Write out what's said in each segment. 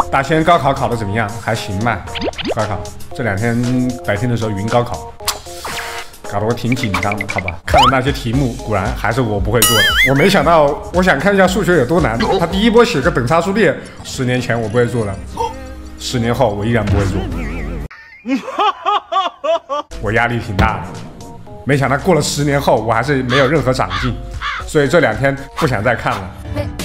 大仙高考考得怎么样？还行吧。高考这2天白天的时候云高考，搞得我挺紧张的，好吧？看了那些题目，果然还是我不会做的。我没想到，我想看一下数学有多难。他第一波写个等差数列，10年前我不会做了，10年后我依然不会做。我压力挺大的。没想到过了10年后，我还是没有任何长进，所以这2天不想再看了。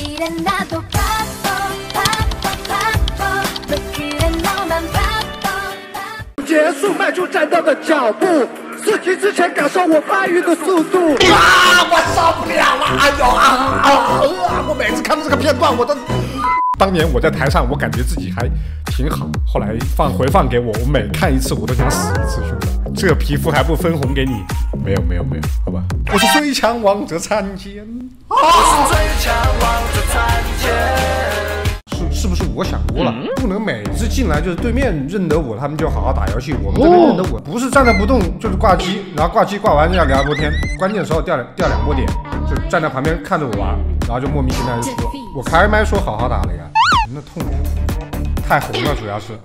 结束迈出战斗的脚步，4级之前感受我发育的速度。 我受不了了！哎呦我每次看到这个片段，我都…… 当年我在台上，我感觉自己还挺好，后来回放给我，我每看一次我都想死一次，兄弟，这个皮肤还不分红给你？没有，好吧。我是最强王者参见，我是最强王者参见。是不是我想多了？不能每次进来就是对面认得我，他们就好好打游戏，我们这边认得我，不是站着不动就是挂机，然后挂机挂完要聊波天，关键时候掉2波点，就站在旁边看着我玩，然后就莫名其妙就说，我开麦说好好打了呀，那痛苦，太红了，主要是。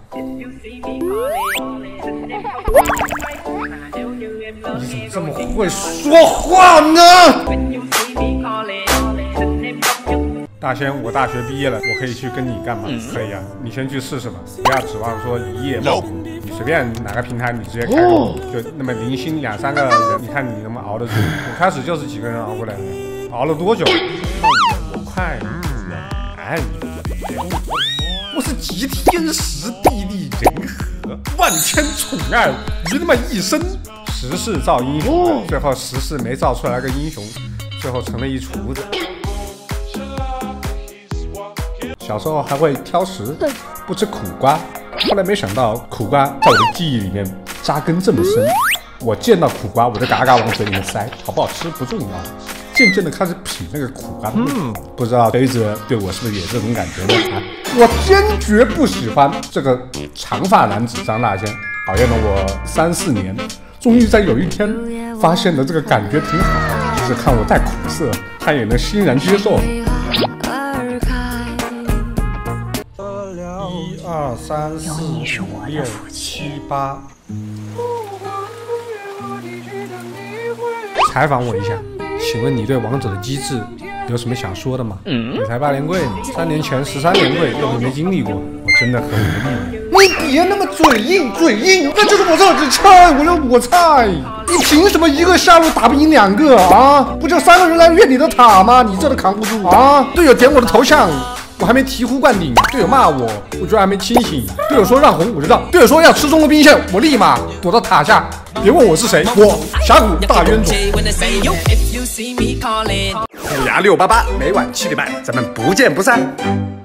你怎么这么会说话呢？大仙，我大学毕业了，我可以去跟你干嘛？可以啊，你先去试试吧，不要指望说一夜爆红。你随便哪个平台，你直接开口，就那么零星2、3个人，你看你能不能熬得住？我开始就是几个人熬过来的，熬了多久？我快难，我是集天时地利人和，万千宠爱于那么一身。时势造英雄，最后时势没造出来个英雄，最后成了一厨子。小时候还会挑食，不吃苦瓜，后来没想到苦瓜在我的记忆里面扎根这么深。我见到苦瓜我就嘎嘎往嘴里面塞，好不好吃不重要，渐渐的开始品那个苦瓜的味道。不知道杯子对我是不是也这种感觉呢？我坚决不喜欢这个长发男子张大仙，讨厌了我3、4年，终于在有一天发现了这个感觉挺好，就是看我再苦涩，他也能欣然接受。1、2、3、4、5、6、7、8。采访我一下，请问你对王者的机制有什么想说的吗？你才8连跪，3年前13连跪，又没经历过，我真的很无力。你别那么嘴硬，那就是我这只菜，我菜。你凭什么一个下路打不赢2个啊？不就3个人来越你的塔吗？你这都扛不住啊！队友点我的头像。我还没醍醐灌顶，队友骂我，我觉得还没清醒。队友说让红，我就让。队友说要吃中路兵线，我立马躲到塔下。别问我是谁，我峡谷大冤种。 虎牙688，每晚7点半，咱们不见不散。